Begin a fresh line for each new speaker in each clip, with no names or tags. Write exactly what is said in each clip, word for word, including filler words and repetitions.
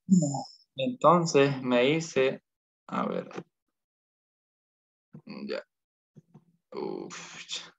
Entonces me dice, a ver, ya, uf,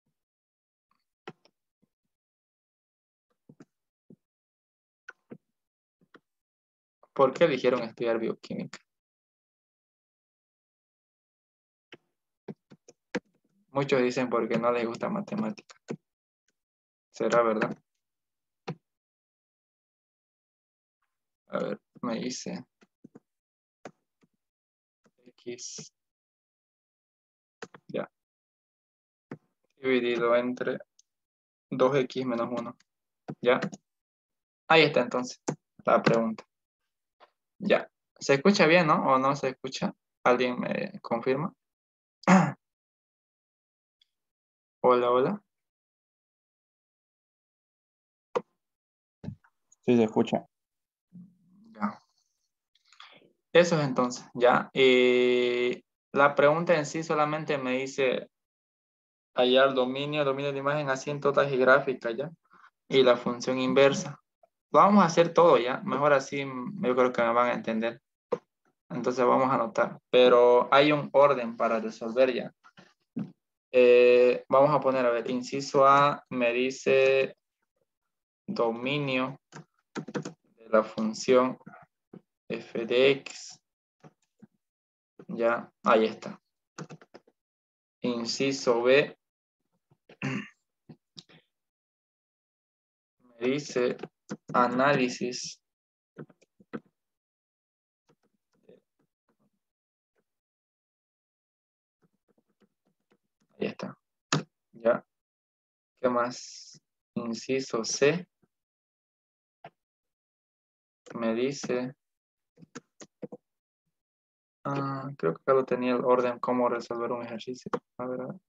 ¿por qué eligieron estudiar bioquímica? Muchos dicen porque no les gusta matemática. ¿Será verdad? A ver, me dice X, ya, dividido entre dos x menos uno. Ya, ahí está entonces la pregunta. Ya, ¿se escucha bien, no? ¿O no se escucha? ¿Alguien me confirma? Hola, hola.
Sí, se escucha.
Ya. Eso es entonces, ya. Eh, la pregunta en sí solamente me dice hallar dominio, dominio de imagen, asíntotas y gráfica, ya. Y la función inversa. Lo vamos a hacer todo, ya. Mejor así, mm, yo creo que me van a entender. Entonces vamos a anotar. Pero hay un orden para resolver ya. Eh, vamos a poner, a ver, inciso A me dice dominio de la función f de x. Ya, ahí está. Inciso B me dice análisis. Ahí está. Ya. ¿Qué más? Inciso C me dice. Ah, creo que acá lo tenía el orden cómo resolver un ejercicio. A ver, a ver.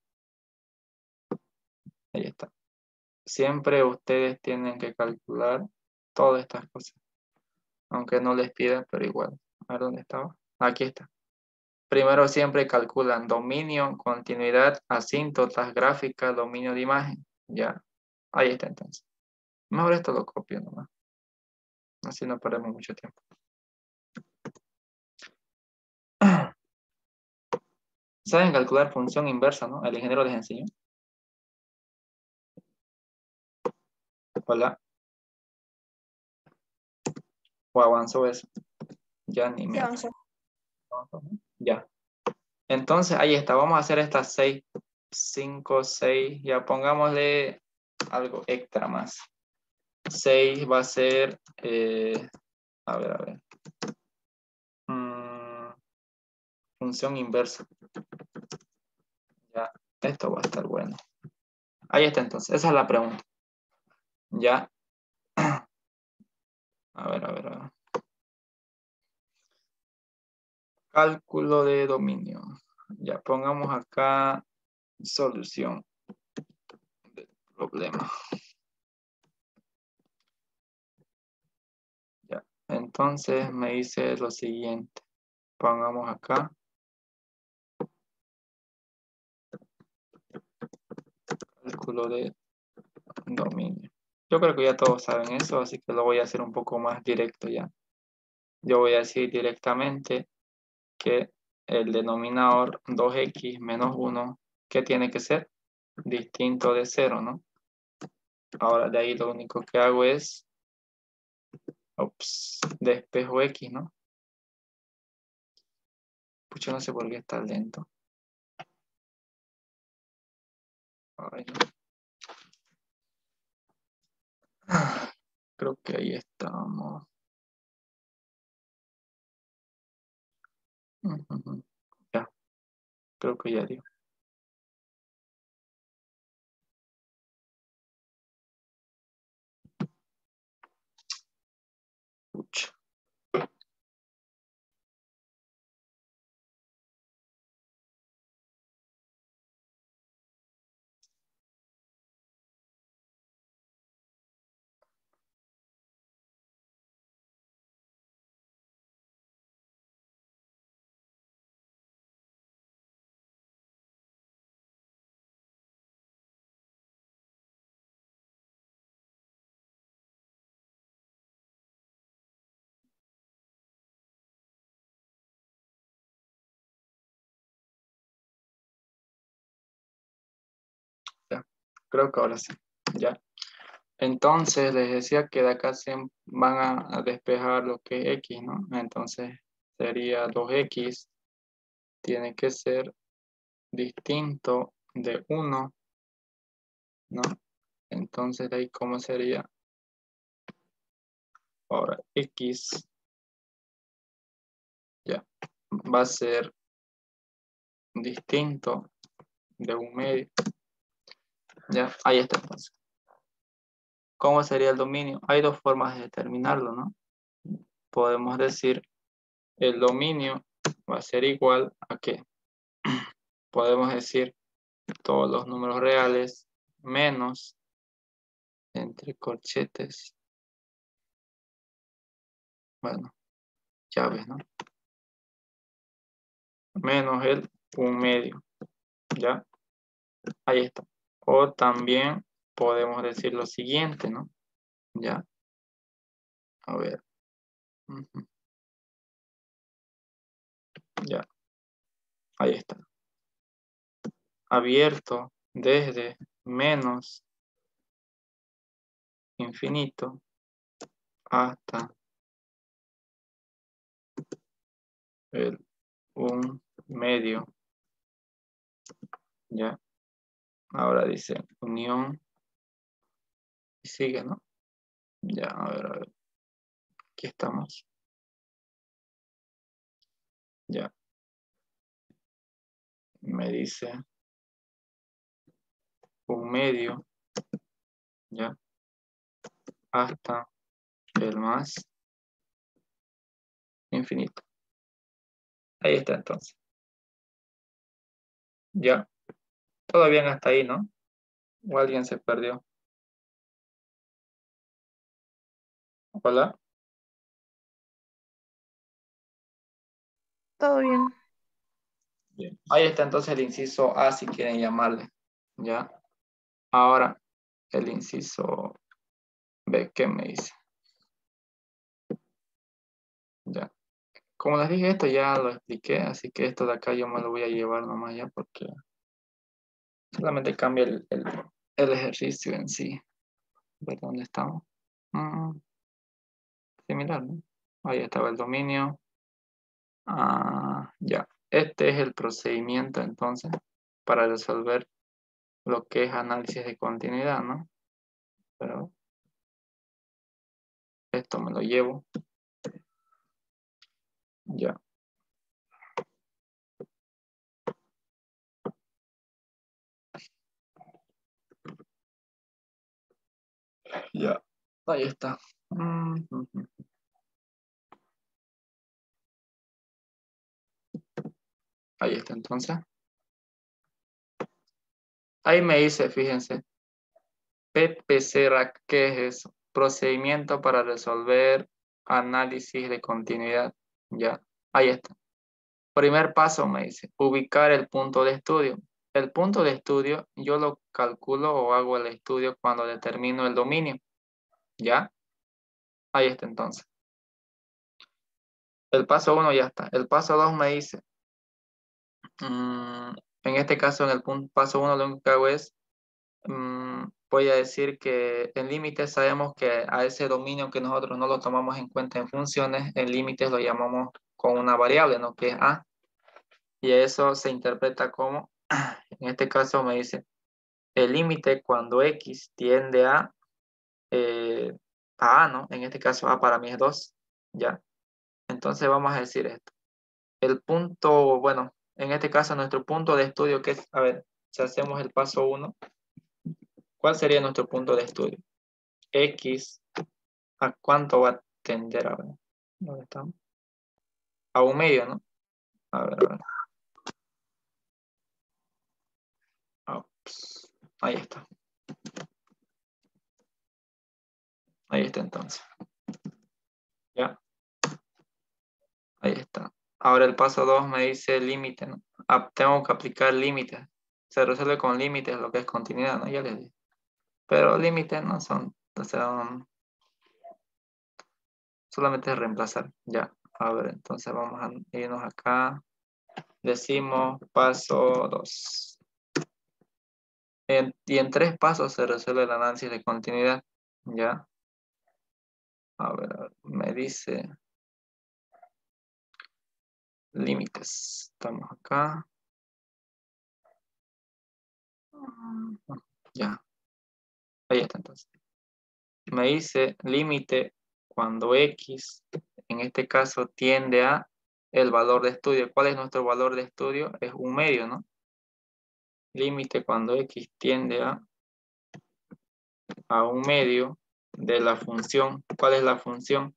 Ahí está. Siempre ustedes tienen que calcular todas estas cosas. Aunque no les pida, pero igual. A ver dónde estaba. Aquí está. Primero siempre calculan dominio, continuidad, asíntotas, gráfica, dominio de imagen. Ya. Ahí está entonces. Mejor esto lo copio nomás. Así no perdemos mucho tiempo. ¿Saben calcular función inversa, no? El ingeniero les enseñó. Hola. O avanzó eso. Ya ni
Sí,
me
avanzó.
acuerdo. Ya. Entonces, ahí está. Vamos a hacer estas seis, cinco, seis. Ya pongámosle algo extra más. Seis va a ser, eh, a ver, a ver. Mm, función inversa. Ya, esto va a estar bueno. Ahí está entonces. Esa es la pregunta. Ya. A ver, a ver, a ver. Cálculo de dominio. Ya, pongamos acá solución del problema. Ya. Entonces me dice lo siguiente. Pongamos acá. Cálculo de dominio. Yo creo que ya todos saben eso, así que lo voy a hacer un poco más directo ya. Yo voy a decir directamente que el denominador dos x menos uno, ¿qué tiene que ser? Distinto de cero, ¿no? Ahora de ahí lo único que hago es, ups, despejo x, ¿no? Pucha, no sé por qué está lento. Ay, no. Creo que ahí estamos. Ujú. Ya, creo que ya dio. Pucha. creo que ahora sí. Ya. Entonces les decía que de acá se van a, a despejar lo que es X, ¿no? Entonces sería dos X. Tiene que ser distinto de uno, ¿no? Entonces de ahí, ¿cómo sería? Ahora X, ya, va a ser distinto de un medio. Ya, ahí está entonces. ¿Cómo sería el dominio? Hay dos formas de determinarlo, ¿no? Podemos decir el dominio va a ser igual a ¿qué? Podemos decir todos los números reales menos, entre corchetes, bueno, llaves, ¿no? Menos el un medio, ¿ya? Ahí está. O también podemos decir lo siguiente, ¿no? Ya. A ver. Ujú. Ya. Ahí está. Abierto desde menos infinito hasta el un medio. Ya. Ahora dice unión y sigue, ¿no? Ya, a ver, a ver. Aquí estamos. Ya. Me dice un medio, ya, hasta el más infinito. Ahí está entonces. Ya. Todo bien hasta ahí, ¿no? O alguien se perdió. Hola.
Todo bien.
Bien. Ahí está entonces el inciso A si quieren llamarle. Ya. Ahora el inciso B, ¿qué me dice? Ya. Como les dije, esto ya lo expliqué, así que esto de acá yo me lo voy a llevar nomás ya porque solamente cambia el, el, el ejercicio en sí. ¿Ver dónde estamos? Mm, similar, ¿no? Ahí estaba el dominio. Ah, ya. Este es el procedimiento entonces para resolver lo que es análisis de continuidad, ¿no? Pero esto me lo llevo. Ya. Ya. Ahí está. Mm, mm, mm. Ahí está entonces. Ahí me dice, fíjense, P P C R A C, ¿qué es eso? Procedimiento para resolver análisis de continuidad. Ya. Ahí está. Primer paso me dice, ubicar el punto de estudio. El punto de estudio yo lo calculo o hago el estudio cuando determino el dominio. ¿Ya? Ahí está entonces. El paso uno ya está. El paso dos me dice, mm, en este caso en el punto, paso uno lo único que hago es, mm, voy a decir que en límites sabemos que a ese dominio que nosotros no lo tomamos en cuenta en funciones, en límites lo llamamos con una variable, ¿no? Que es A. Y eso se interpreta como, en este caso me dice, el límite cuando X tiende a, eh, a A, ¿no? En este caso A para mí es dos, ¿ya? Entonces vamos a decir esto. El punto, bueno, en este caso nuestro punto de estudio, que es, a ver, si hacemos el paso uno, ¿cuál sería nuestro punto de estudio? X, ¿a cuánto va a tender? A ver, ¿dónde estamos? A un medio, ¿no? A ver, a ver. Ups. Ahí está. Ahí está entonces. ¿Ya? Ahí está. Ahora el paso dos me dice límite, ¿no? Ah, tengo que aplicar límites. Se resuelve con límites lo que es continuidad, ¿no? Ya les dije. Pero límites no son, o sea, um, solamente es reemplazar. Ya. A ver, entonces vamos a irnos acá. Decimos paso dos. En- y en tres pasos se resuelve el análisis de continuidad. Ya. A ver, a ver, me dice límites. Estamos acá. Ya. Ahí está entonces. Me dice límite cuando X, en este caso, tiende a el valor de estudio. ¿Cuál es nuestro valor de estudio? Es un medio, ¿no? Límite cuando X tiende a, a un medio de la función. ¿Cuál es la función?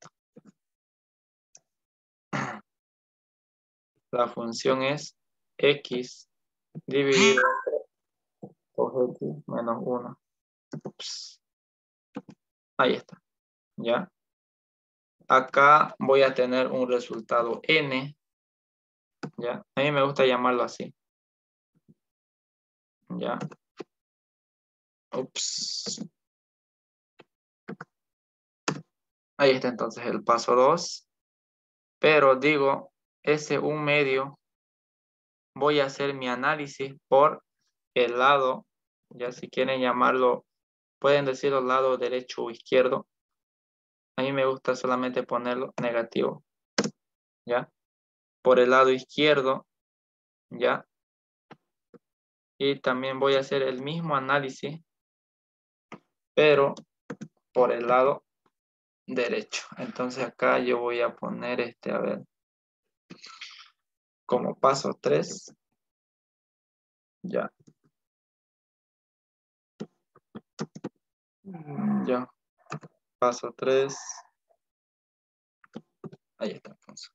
La función es X dividido por X menos uno. Ups. Ahí está. ¿Ya? Acá voy a tener un resultado N. ¿Ya? A mí me gusta llamarlo así. ¿Ya? Ups. Ahí está entonces el paso dos. Pero digo, ese un medio, voy a hacer mi análisis por el lado, ya si quieren llamarlo, pueden decirlo lado derecho o izquierdo. A mí me gusta solamente ponerlo negativo, ¿ya? Por el lado izquierdo, ¿ya? Y también voy a hacer el mismo análisis, pero por el lado derecho. Entonces acá yo voy a poner este, a ver, como paso tres, ya. Ya, paso tres. Ahí está, entonces.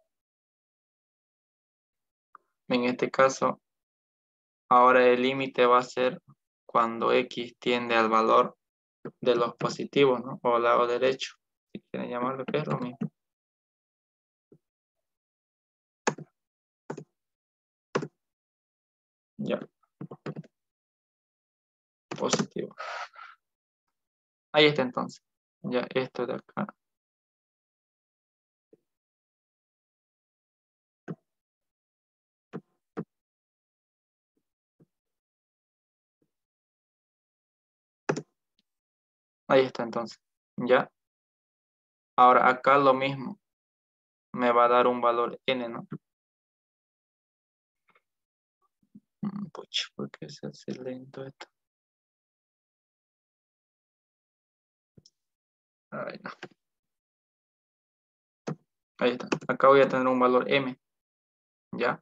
En este caso, ahora el límite va a ser cuando X tiende al valor de los positivos, ¿no? O lado derecho, si quieren llamarlo, que es lo mismo. Ya, positivo. Ahí está entonces. Ya, esto de acá. Ahí está entonces. Ya. Ahora acá lo mismo. Me va a dar un valor N, ¿no? Mm, Pucha, ¿por qué se hace lento esto? Ay, no. Ahí está. Acá voy a tener un valor M. ¿Ya?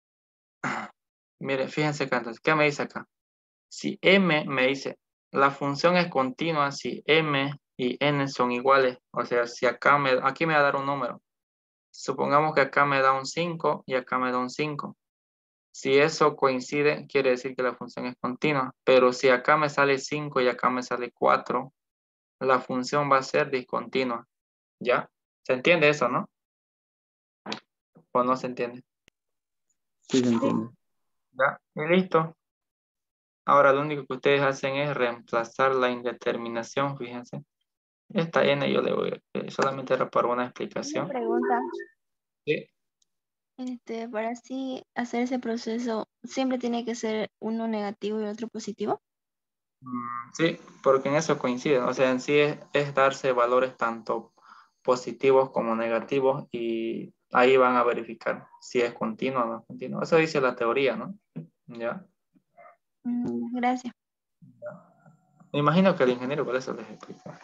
Mire, fíjense acá entonces. ¿Qué me dice acá? Si M me dice, la función es continua si M y N son iguales. O sea, si acá me, aquí me va a dar un número. Supongamos que acá me da un cinco y acá me da un cinco. Si eso coincide, quiere decir que la función es continua. Pero si acá me sale cinco y acá me sale cuatro, la función va a ser discontinua. ¿Ya? ¿Se entiende eso, no? ¿O no se entiende?
Sí, se entiende.
¿Ya? Y listo. Ahora lo único que ustedes hacen es reemplazar la indeterminación, fíjense. Esta N yo le voy, eh, solamente era para una
Una
explicación.
pregunta,
Sí.
este, para así hacer ese proceso, ¿siempre tiene que ser uno negativo y otro positivo?
Mm, sí, porque en eso coinciden. O sea, en sí es, es darse valores tanto positivos como negativos y ahí van a verificar si es continuo o no es continuo. Eso dice la teoría, ¿no? Ya.
Mm, gracias.
Me imagino que el ingeniero por eso les explica.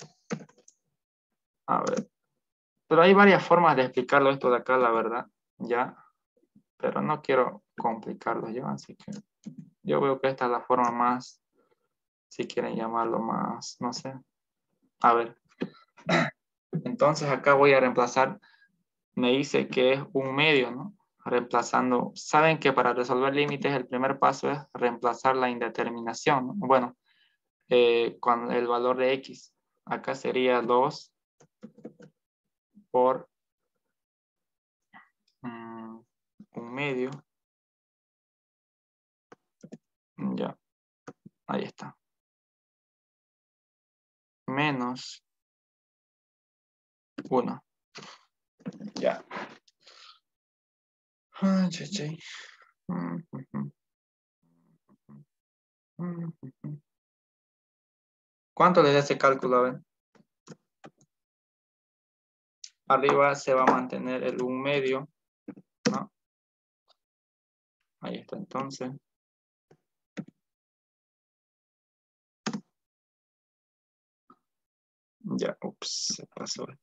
A ver. Pero hay varias formas de explicarlo esto de acá, la verdad. Ya. Pero no quiero complicarlo yo, así que yo veo que esta es la forma más, si quieren llamarlo más, no sé. A ver. Entonces acá voy a reemplazar, me dice que es un medio, ¿no? Reemplazando, saben que para resolver límites el primer paso es reemplazar la indeterminación, ¿no? Bueno, eh, con el valor de X, acá sería dos por mm, un medio, ya, ahí está, menos uno, ya. Ah, che, che. Mm, mm, mm, ¿Cuánto le da ese cálculo? A ver. Arriba se va a mantener el un medio, ¿no? Ahí está, entonces. Ya, ups, se pasó.